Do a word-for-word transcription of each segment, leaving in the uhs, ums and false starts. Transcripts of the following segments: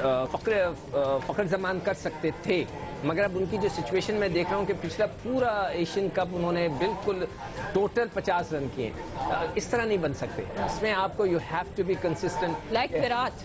فخر فخر زمان کر سکتے تھے، مگر اب ان کی جو سچویشن میں دیکھ رہا ہوں کہ پچھلا پورا ایشین کپ انہوں نے بالکل ٹوٹل پچاس رن کیے، اس طرح نہیں بن سکتے. اس میں آپ کو you have to be consistent like Virat.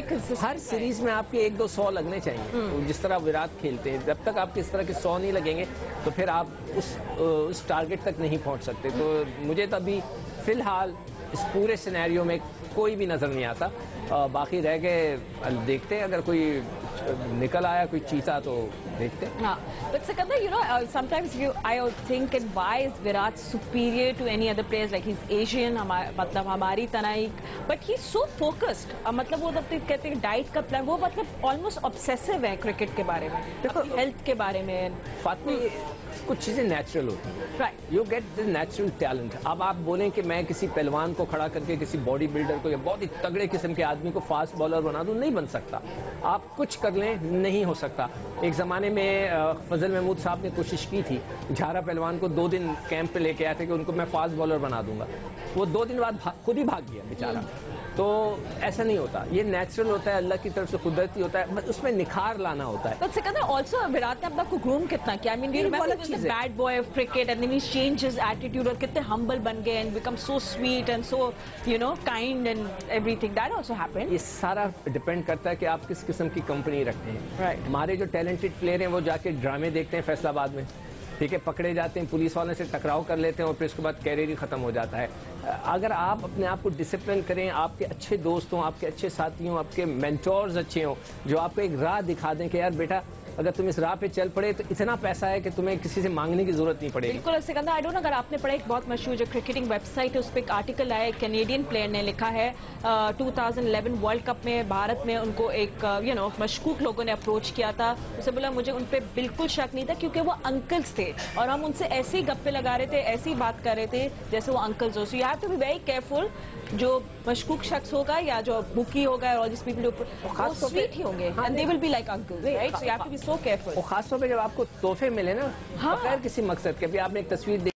ہر سیریز میں آپ کے ایک دو سو لگنے چاہیے، جس طرح وراٹ کھیلتے ہیں. جب تک آپ کے اس طرح کے سو نہیں لگیں گے تو پھر آپ اس اس ٹارگٹ تک نہیں پہنچ سکتے. تو مجھے تو ابھی فی الحال اس پورے سینیریو میں کوئی بھی نظر نہیں آتا. باقی رہ گئے دیکھتے ہیں، اگر کوئی نکل آیا کوئی چیتا تو دیکھتے ہیں. ہاں but Sikandar you know sometimes you I think and why is Virat superior to any other players, like he's Asian, مطلب ہماری طرح ہی, but he's so focused. مطلب وہ کہتے ہیں ڈائٹ کا پلان، وہ مطلب آلموسٹ obsessive ہے کرکٹ کے بارے میں، اپنی ہیلتھ کے بارے میں. فاطمی کچھ چیزیں نیچرل ہوتی ہیں، you get the natural talent. اب آپ بولیں کہ میں کسی پہلوان کو کھڑا کر کے کسی باڈی بلڈر کو یا بہت ہی تگڑے قسم کے آدمی کو فاسٹ بالر بنا دوں، نہیں بن سکتا. آپ کچھ کر لیں نہیں ہو سکتا. ایک زمانے میں فضل محمود صاحب نے کوشش کی تھی، جھارا پہلوان کو دو دن کیمپ پہ لے کے آئے تھے کہ ان کو میں فاسٹ بالر بنا دوں گا. وہ دو دن بعد خود ہی بھاگ گیا بیچارہ. تو ایسا نہیں ہوتا، یہ نیچرل ہوتا ہے، اللہ کی طرف سے قدرتی ہوتا ہے، اس میں نکھار لانا ہوتا ہے. But Sikandar, also وراٹ نے اپنا کو گروم کتنا کیا. I mean, do you remember he was the bad boy of cricket and then he changed his attitude اور کتنے humble بن گئے and become so sweet and so, you know, kind and everything. That also happened. یہ سارا depend کرتا ہے کہ آپ کس قسم کی کمپنی رکھتے ہیں. Right. ہمارے جو ٹیلنٹڈ پلیئر ہیں وہ جا کے ڈرامے دیکھتے ہیں فیصل آباد میں، ٹھیک ہے، پکڑے جاتے ہیں، پولیس والوں سے ٹکراؤ کر لیتے ہیں اور پھر اس کے بعد کیریئر ہی ختم ہو جاتا ہے. اگر آپ اپنے آپ کو ڈسپلن کریں، آپ کے اچھے دوست ہوں، آپ کے اچھے ساتھی ہوں، آپ کے مینٹورز اچھے ہوں جو آپ کو ایک راہ دکھا دیں کہ یار بیٹا اگر تم اس راہ پہ چل پڑے تو اتنا پیسہ ہے کہ تمہیں کسی سے مانگنے کی ضرورت نہیں پڑے گی. بالکل سکندر، آئی ڈونٹ نو اگر آپ نے پڑھا، ایک بہت مشہور جو کرکٹنگ ویب سائٹ ہے اس پہ ایک آرٹیکل آیا، ایک کینیڈین پلیئر نے لکھا ہے two thousand eleven world cup میں بھارت میں ان کو ایک یو نو مشکوک لوگوں نے اپروچ کیا تھا. اسے بولا مجھے ان پہ بالکل شک نہیں تھا کیونکہ وہ انکلز تھے اور ہم ان سے ایسے ہی گپے لگا رہے تھے، ایسی بات کر رہے تھے جیسے وہ انکلز ہو. So you have to be very careful. جو مشکوک شخص ہوگا یا جو بکی ہوگا اور جس پیپل وہ سویٹ ہی ہوں گے and they will be like uncles, right? So you have to be so careful. خاص طور پہ جب آپ کو تحفے ملے نا بغیر کسی مقصد کے. ابھی آپ نے ایک تصویر